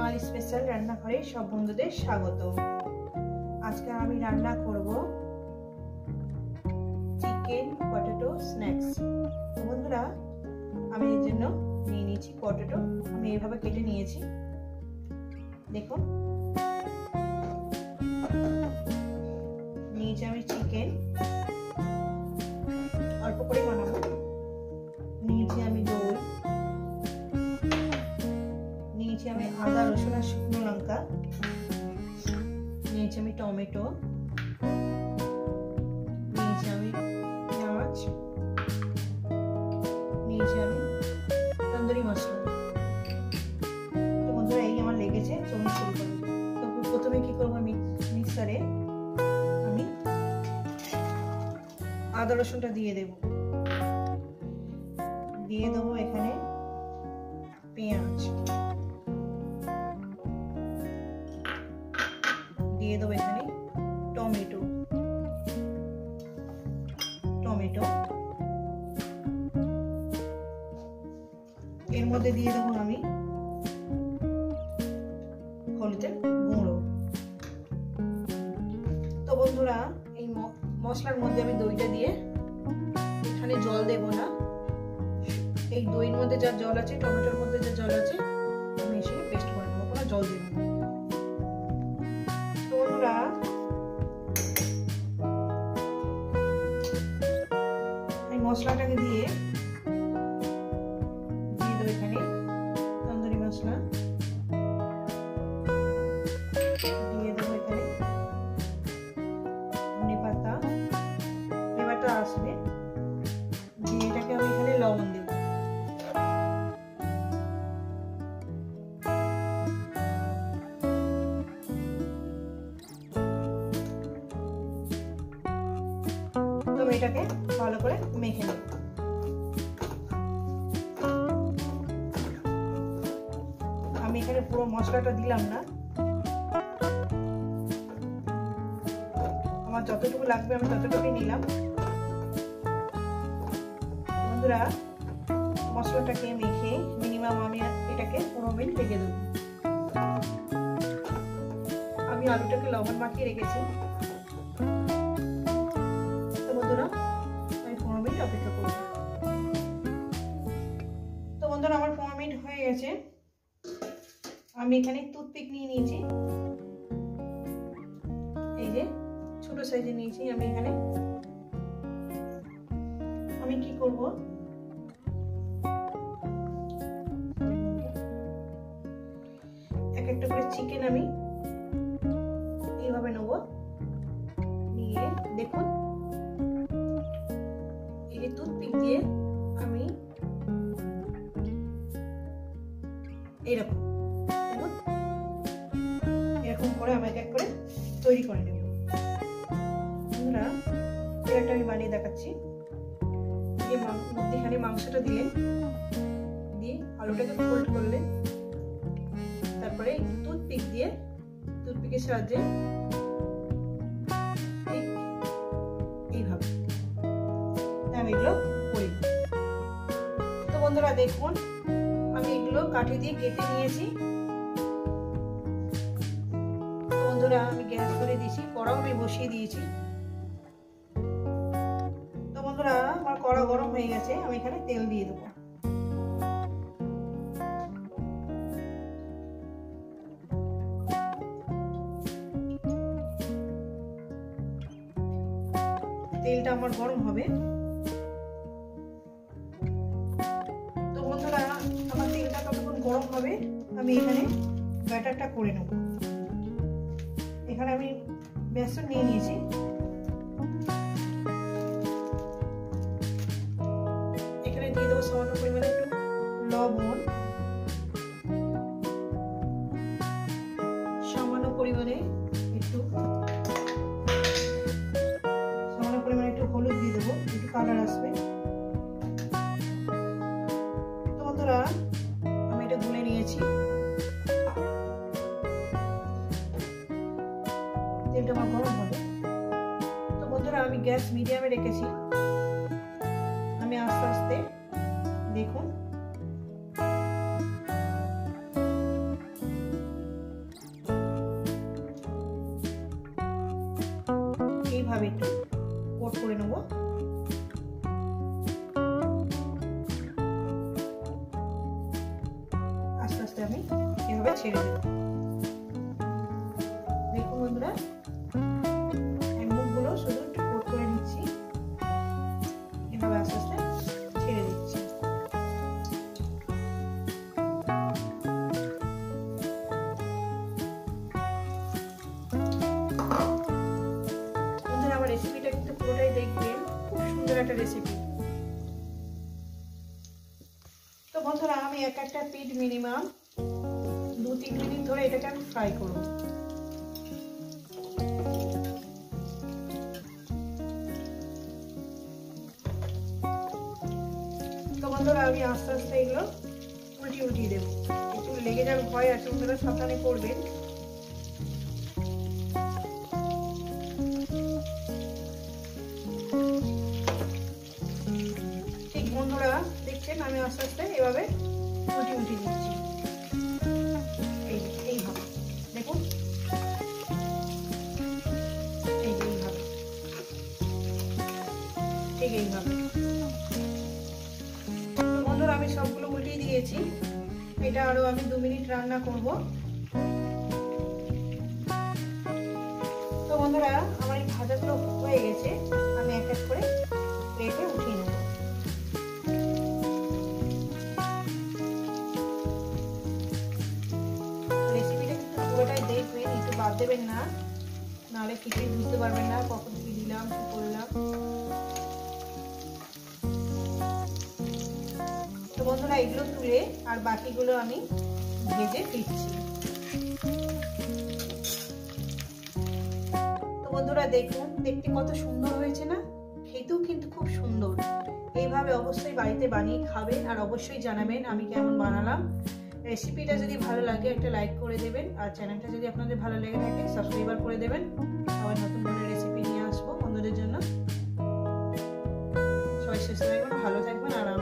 আমার স্পেশাল রান্নাঘরে সব বন্ধুদের স্বাগত। আজকে আমি রান্না করব চিকেন পটেটো স্ন্যাক্স। তো বন্ধুরা, আমি এর জন্য নিয়ে নিয়েছি পটেটো। আমি এইভাবে কেটে নিয়েছি, দেখুন। নিয়েছি আমি চিকেন, অল্প করে বানাবো। নিয়েছি আমি দই, নিয়েছি আমি আদা রসুন আর শুকনো লঙ্কা, নিয়েছি আমি টমেটো, নিয়েছি আমি পেঁয়াজ, নিয়েছি আমি তন্দুরি মশলা। তো বন্ধুরা, এই আমার লেগেছে, চলুন শুরু করি। তো প্রথমে কি করবো, মিক্সারে আমি আদা রসুনটা দিয়ে দেবো এখানে পেঁয়াজ, দিয়ে দেবো এখানে টমেটো, এর মধ্যে দিয়ে দেবো আমি হলুদের গুঁড়ো। তো বন্ধুরা, এই মশলার মধ্যে আমি দইটা দিয়ে, এখানে জল দেব না, এই দইয়ের মধ্যে যা জল আছে, টমেটোর মধ্যে যা জল আছে, আমি এসে পেস্ট করে নেবো, কোনো জল দেব না। তো বন্ধুরা, এই মশলাটাকে দিয়ে দেবো এখানে তন্দুরি মশলা, দিয়ে দেবো এখানে ধনে পাতা, ফ্লেভারটা আসবে, দিয়ে এটাকে আমি এখানে লবণ দেব। তো এটাকে ভালো করে মেখে নেব। আমি এখানে পুরো মশলাটা দিলাম না, আমার যতটুকু লাগবে আমি ততটুকুই নিলাম। বন্ধুরা, মশলাটাকে মেখে মিনিমাম আমি এটাকে 15 মিনিট রেখে দেবো। আমি আলুটাকে লবণ মাখিয়ে রেখেছি। তো বন্ধুরা, আমি 15 মিনিট অপেক্ষা করব। তো বন্ধুরা, আমার 15 মিনিট হয়ে গেছে। আমি এখানে টুথপিক নিয়ে নিয়েছি, এই যে ছোট সাইজে নিয়েছি। আমি এখানে কি করব, এক একটা করে চিকেন আমি এইভাবে নেব, নিয়ে দেখুন এই যে টুথপিক দিয়ে আমি এরকম করে আমি এক করে তৈরি করে নেব। বন্ধুরা, একটা আমি বানিয়ে দেখাচ্ছি। মধ্যেখানে মাংসটা দিলেন, দিয়ে আলুটাকে ফোল্ড করলেন, তারপরে টুথপিকের সাহায্যে এইভাবে আমি এগুলো করি। তো বন্ধুরা, দেখুন আমি এগুলো কাঠি দিয়ে কেটে নিয়েছি। বন্ধুরা, আমি গ্যাস ধরে দিয়েছি, কড়াও আমি বসিয়ে দিয়েছি। তো বন্ধুরা, আমার কড়া গরম হয়ে গেছে, আমি এখানে তেল দিয়ে দেবো। তেলটা আমার গরম হবে। তো বন্ধুরা, আমার তেলটা কতক্ষণ গরম হবে, আমি এখানে ব্যাটারটা করে নেব। এখানে আমি বেসন নিয়ে নিয়েছি, এখানে দিয়ে দেবো সামান্য পরিমাণে একটু লবণ, সামান্য পরিমাণে একটু হলুদ দিয়ে দেবো, একটু কালার আসবে। তো বন্ধুরা, আমি এটা গুলে নিয়েছি। তেলটা আমার গরম হবে। তো বন্ধুরা, আমি গ্যাস মিডিয়ামে রেখেছি। আমি আস্তে আস্তে, দেখুন এইভাবে একটু কোট করে নেব। আস্তে আস্তে আমি এভাবে ছেড়ে দেব। দেখুন বন্ধুরা, আমি মুখগুলো শুধু একটু কোট করে নিচ্ছি, এভাবে আস্তে আস্তে ছেড়ে দিচ্ছি। বন্ধুরা, আমার রেসিপিটা কিন্তু পুরোটাই দেখবেন, খুব সুন্দর একটা রেসিপি। তো বন্ধুরা, আমি একটা পিঠ মিনিমাম 2-3 মিনিট ধরে এটাকে আমি ফ্রাই করব। তো বন্ধুরা, আমি আস্তে আস্তে এগুলো উল্টিয়ে দেবো। একটু লেগে যাওয়ার ভয় আছে, বন্ধুরা সাবধানে করবেন। ঠিক বন্ধুরা দেখছেন, আমি আস্তে আস্তে এভাবে উল্টিয়ে দিচ্ছি। এইভাবে দেখুন, এইভাবে, ঠিক এইভাবে। বন্ধুরা, আমি সবগুলো উল্টিয়ে দিয়েছি। এটা আরো আমি 2 মিনিট রান্না করব। তো বন্ধুরা, আমার এই ভাজাগুলো হয়ে গেছে, আমি এক এক করে প্লেটে উঠিয়ে নেব। রেসিপিটা কিন্তু পুরোটাই দেখবেন, একটু বাদ দেবেন না, নাহলে কিছুই বুঝতে পারবেন না কখন কি দিলাম, কি করলাম। তো বন্ধুরা, এগুলো তুলে আর বাকিগুলো আমি ভেজে ফিরছি। তো বন্ধুরা দেখুন, দেখতে কত সুন্দর হয়েছে না? খেতেও কিন্তু খুব সুন্দর। এইভাবে অবশ্যই বাড়িতে বানিয়ে খাবেন আর অবশ্যই জানাবেন আমি কেমন বানালাম। রেসিপিটা যদি ভালো লাগে একটা লাইক করে দেবেন, আর চ্যানেলটা যদি আপনাদের ভালো লেগে থাকে সাবস্ক্রাইব করে দেবেন। আবার নতুন ধরনের রেসিপি নিয়ে আসবো বন্ধুদের জন্য। সবাই সুস্থ থাকবেন, ভালো থাকবেন আর